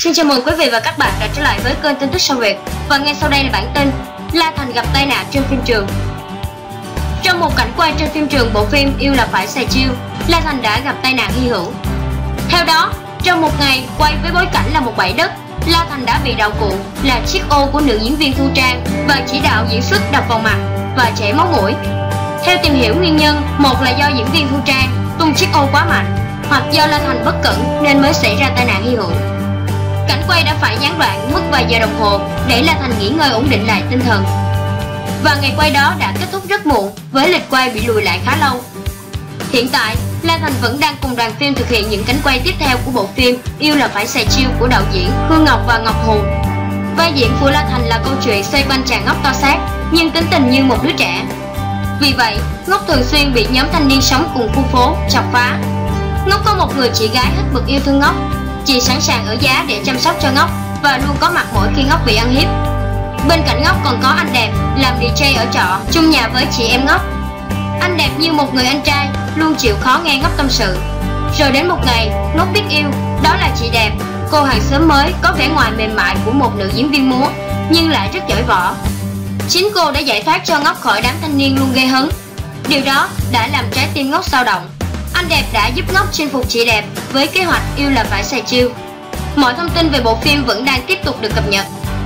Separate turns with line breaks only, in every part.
Xin chào mừng quý vị và các bạn đã trở lại với kênh tin tức Sao Việt. Và ngay sau đây là bản tin La Thành gặp tai nạn trên phim trường. Trong một cảnh quay trên phim trường bộ phim Yêu Là Phải Xài Chiêu, La Thành đã gặp tai nạn hy hữu. Theo đó, trong một ngày quay với bối cảnh là một bãi đất, La Thành đã bị đạo cụ là chiếc ô của nữ diễn viên Thu Trang và chỉ đạo diễn xuất đập vào mặt và chảy máu mũi. Theo tìm hiểu nguyên nhân, một là do diễn viên Thu Trang tung chiếc ô quá mạnh, hoặc do La Thành bất cẩn nên mới xảy ra tai nạn hy hữu. Cảnh quay đã phải gián đoạn mất vài giờ đồng hồ để La Thành nghỉ ngơi ổn định lại tinh thần. Và ngày quay đó đã kết thúc rất muộn với lịch quay bị lùi lại khá lâu. Hiện tại, La Thành vẫn đang cùng đoàn phim thực hiện những cánh quay tiếp theo của bộ phim Yêu Là Phải Xài Chiêu của đạo diễn Hương Ngọc và Ngọc Hùng. Vai diễn của La Thành là câu chuyện xoay quanh chàng ngốc to xác nhưng tính tình như một đứa trẻ. Vì vậy, Ngốc thường xuyên bị nhóm thanh niên sống cùng khu phố chọc phá. Ngốc có một người chị gái hết mực yêu thương Ngốc. Chị sẵn sàng ở giá để chăm sóc cho Ngốc và luôn có mặt mỗi khi Ngốc bị ăn hiếp. Bên cạnh Ngốc còn có anh Đẹp làm DJ ở trọ chung nhà với chị em Ngốc. Anh Đẹp như một người anh trai luôn chịu khó nghe Ngốc tâm sự. Rồi đến một ngày, Ngốc biết yêu, đó là chị Đẹp, cô hàng xóm mới có vẻ ngoài mềm mại của một nữ diễn viên múa nhưng lại rất giỏi võ. Chính cô đã giải thoát cho Ngốc khỏi đám thanh niên luôn gây hấn. Điều đó đã làm trái tim Ngốc dao động. Anh Đẹp đã giúp Ngốc chinh phục chị Đẹp với kế hoạch Yêu Là Phải Xài Chiêu. Mọi thông tin về bộ phim vẫn đang tiếp tục được cập nhật.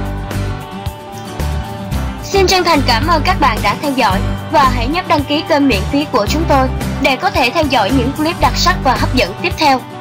Xin chân thành cảm ơn các bạn đã theo dõi và hãy nhấp đăng ký kênh miễn phí của chúng tôi để có thể theo dõi những clip đặc sắc và hấp dẫn tiếp theo.